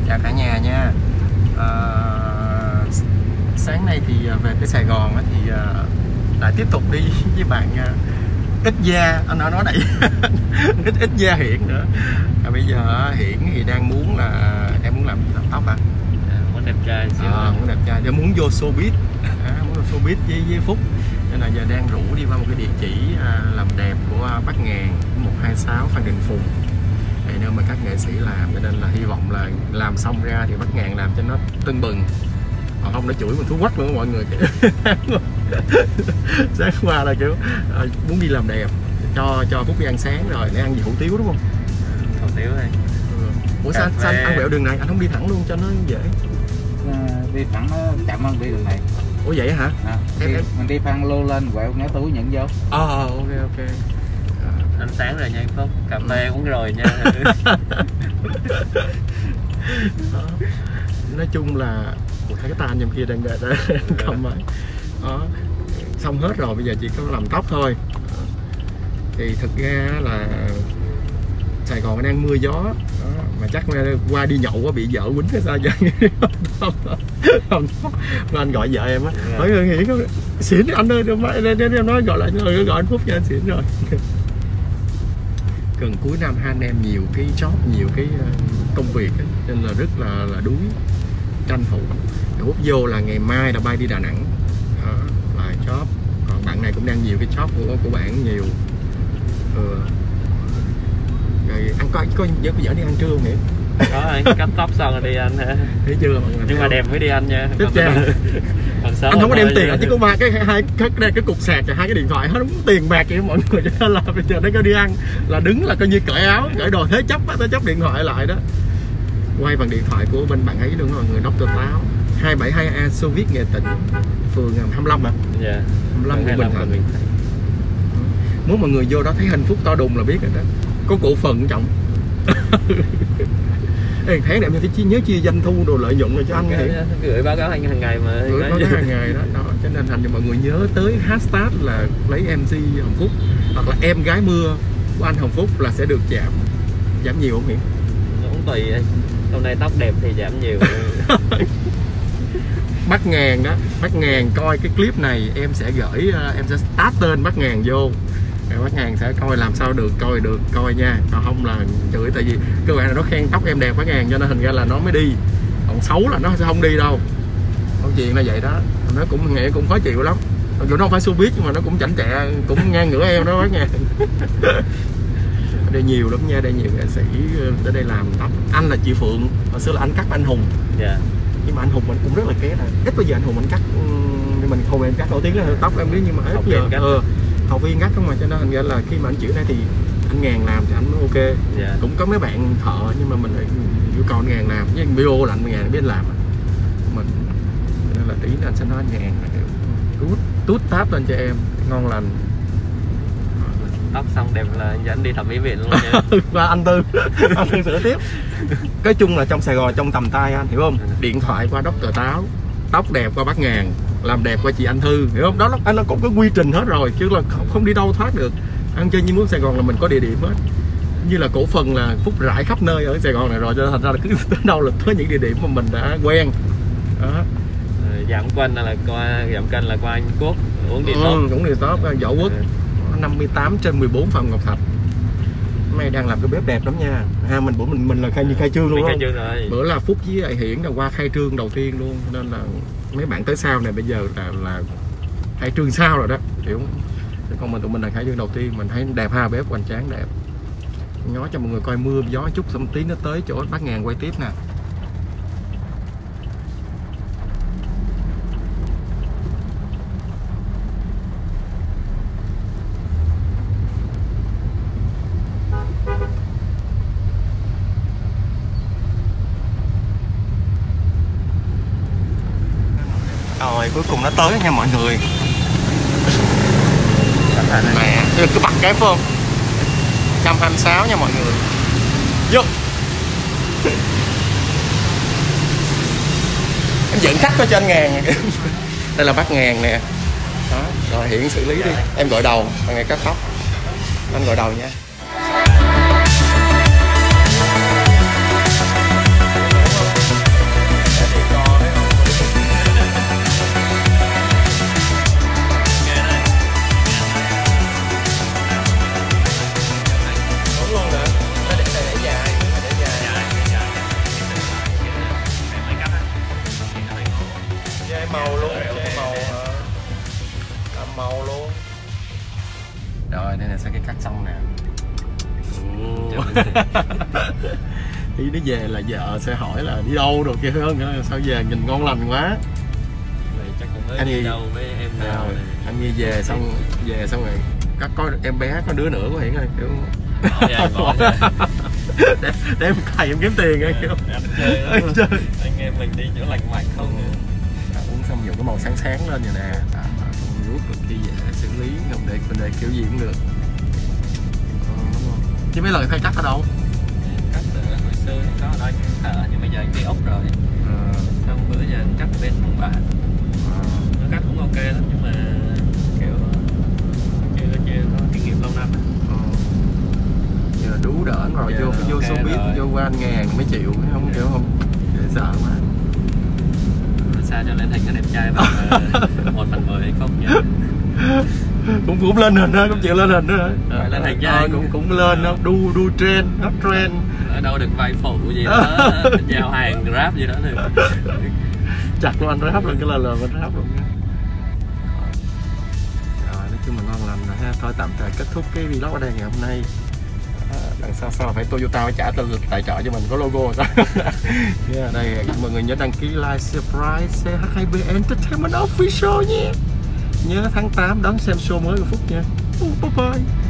Chào cả nhà nha. Sáng nay thì về tới Sài Gòn thì lại tiếp tục đi với bạn ít da, anh nói đẩy ít da Hiển nữa. Bây giờ Hiển thì đang muốn là em muốn làm gì, làm tóc à? Muốn đẹp trai xíu. Muốn đẹp trai, muốn vô showbiz, muốn vô showbiz với Phúc. Nên là giờ đang rủ đi qua một cái địa chỉ làm đẹp của Bác Ngàn 126 Phan Đình Phùng. Đây nơi mà các nghệ sĩ làm, cho nên là hy vọng là làm xong ra thì Bác Ngàn làm cho nó tưng bừng. Còn không nó chửi mình thú quắc nữa mọi người. Sáng qua là kiểu muốn đi làm đẹp cho Phúc đi ăn sáng rồi để ăn gì hủ tiếu đúng không? Hủ tiếu thôi. Ủa sao ăn quẹo đường này, anh không đi thẳng luôn cho nó dễ? Đi thẳng nó chậm hơn đi đường này. Ủa vậy hả? Mình đi Phan Lô lên quẹo ngã túi nhận vô. Ok. Ăn sáng rồi nha anh Phúc, cà phê uống rồi nha. Nói chung là thấy cái tay anh trong kia đang cầm máy đó, xong hết rồi, bây giờ chỉ có làm tóc thôi. Thì thực ra là Sài Gòn đang mưa gió đó, mà chắc qua đi nhậu bị vợ quýnh hay sao vậy? Không, anh gọi vợ em á, hỏi nghĩ có xỉn anh ơi, em nói gọi lại gọi anh Phúc nha, anh xỉn rồi. Gần cuối năm hai anh em nhiều cái job, nhiều cái công việc ấy, nên là rất là đuối, tranh thủ. Hút vô là ngày mai đã bay đi Đà Nẵng đó, là job. Còn bạn này cũng đang nhiều cái job của bạn nhiều. Rồi ăn có dẫn đi ăn trưa không nhỉ? Có anh, cắt tóc xong rồi đi ăn hả? Thấy chưa mọi người? Nhưng mà đẹp mới đi ăn nha. Anh không có đem tiền, anh chỉ có ba cái cục sạc và hai cái điện thoại hết, đúng tiền bạc vậy mọi người. Cho nên là bây giờ nó có đi ăn là đứng là coi như cởi áo, cởi đồ thế chấp điện thoại lại đó. Quay bằng điện thoại của bên bạn ấy luôn mọi người, Dr. Táo 272A Xô Viết Nghệ Tĩnh, phường 25 hả? Dạ. 25 của Bình Thạnh. Muốn mọi người vô đó thấy hình Phúc to đùng là biết rồi đó. Có cổ phần trọng. Tháng này em nhớ chia doanh thu đồ lợi nhuận rồi cho anh thì gửi báo cáo anh hàng ngày mà. Gửi báo cáo hàng ngày đó. Cho nên thành cho mọi người nhớ tới hashtag là lấy MC Hồng Phúc hoặc là em gái mưa của anh Hồng Phúc là sẽ được giảm nhiều không Hiển? Cũng tùy. Hôm nay tóc đẹp thì giảm nhiều. Bác Ngàn đó, Bác Ngàn coi cái clip này em sẽ gửi, em sẽ tag tên Bác Ngàn vô. Bác Ngàn sẽ coi làm sao được coi nha, còn không là chửi. Tại vì các bạn là nó khen tóc em đẹp Bác Ngàn cho nên thành ra là nó mới đi, còn xấu là nó sẽ không đi đâu. Câu chuyện là vậy đó, nó cũng nghe cũng khó chịu lắm. Dù nó không phải showbiz nhưng mà nó cũng chảnh chẹ, cũng ngang ngửa em đó Bác Ngàn. Đây nhiều lắm nha, đây nhiều nghệ sĩ ở đây làm tóc. Anh là chị Phượng, hồi xưa là anh cắt anh Hùng. Dạ. Nhưng mà anh Hùng mình cũng rất là ké rồi, ít bây giờ anh Hùng mình cắt, mình không em cắt nổi tiếng là tóc em biết, nhưng mà ít giờ học viên cắt không mà, cho nên thành ra là khi mà anh chuyển đây thì anh Ngàn làm thì anh mới ok. Yeah. Cũng có mấy bạn thợ nhưng mà mình lại yêu cầu anh Ngàn làm, với anh bio là anh Ngàn biết làm mình, nên là tí nữa anh sẽ nói anh Ngàn tút táp lên cho em ngon lành. Tóc xong đẹp là dẫn đi thẩm mỹ viện luôn nha. Và anh Tư sửa tiếp. Nói chung là trong Sài Gòn trong tầm tay anh hiểu không? Điện thoại qua Dr. Táo, tóc đẹp qua Bác Ngàn, làm đẹp qua chị Anh Thư, hiểu không? Đó anh nó cũng có quy trình hết rồi, chứ là không đi đâu thoát được. Ăn chơi như muốn Sài Gòn là mình có địa điểm hết, như là cổ phần là Phúc rải khắp nơi ở Sài Gòn này rồi, cho nên thành ra là cứ tới đâu là tới những địa điểm mà mình đã quen đó. Giảm cân là qua Anh Quốc uống detox. Uống detox Võ Quốc 58/14 Phạm Ngọc Thạch. Mấy đang làm cái bếp đẹp lắm nha. Mình là khai trương luôn không? Bữa là Phúc với Hiển là qua khai trương đầu tiên luôn, nên là mấy bạn tới sau này bây giờ là khai trương sau rồi đó, hiểu không? Còn tụi mình là khai trương đầu tiên, mình thấy đẹp ha, bếp hoành tráng đẹp. Nói cho mọi người coi mưa gió chút, xong tí nó tới chỗ Bác Ngàn quay tiếp nè. Rồi cuối cùng nó tới nha mọi người. Nè, cứ bật cái phải không? 126 nha mọi người. Vô. Em dẫn khách cho anh Ngàn. Đây là Bác Ngàn nè. Đó, rồi Hiển xử lý đi. Em gọi đầu, bằng ngày cắt tóc. Anh gọi đầu nha. Rồi đây là sẽ cái cắt xong nè. Ý nó về là vợ sẽ hỏi là đi đâu rồi kia hơn, sao về nhìn ngon lành quá. Chắc cũng mới Anh đi gì đâu với em nào này. anh Nhi về xong rồi có em bé có đứa nữa có Hiển ơi, kiểu để em cày em kiếm tiền ấy, kiểu anh chơi anh em mình đi chỗ lành mạnh không. Uống xong dùng cái màu sáng sáng lên vậy nè, rút được khi dễ xử lý, không để bên đây kiểu gì cũng được. Chứ mấy lần thay cắt ở đâu? Cắt hồi xưa có ở đây thợ, nhưng bây giờ anh đi ốc rồi. Xong bữa giờ anh cắt bên Mông Bà. Nó cắt cũng ok lắm, nhưng mà kiểu chưa có kinh nghiệm lâu năm. Giờ đủ đỡ rồi, giờ vô okay showbiz, vô qua anh ngàn mấy triệu, không kiểu không để sợ quá. Sao cho lên hình cái đẹp trai bằng 1/10 hay không nhỉ? cũng lên hình đó, cũng chịu lên hình đó. Phải lên hình trai cũng lên đó, đu trend, nó trend. Ở đâu được vài phụ gì đó, giao hàng Grab gì đó được. Chặt luôn anh Grab luôn, cái là anh Grab luôn nha. Rồi nói chung là ngon lành rồi ha. Thôi tạm thời kết thúc cái vlog ở đây ngày hôm nay. Đằng sau phải Toyota phải trả tài trợ cho mình có logo sao. Yeah, đây mọi người nhớ đăng ký like, subscribe HIB Entertainment Official nhé. Nhớ tháng 8 đón xem show mới của Phúc nha. Bye bye.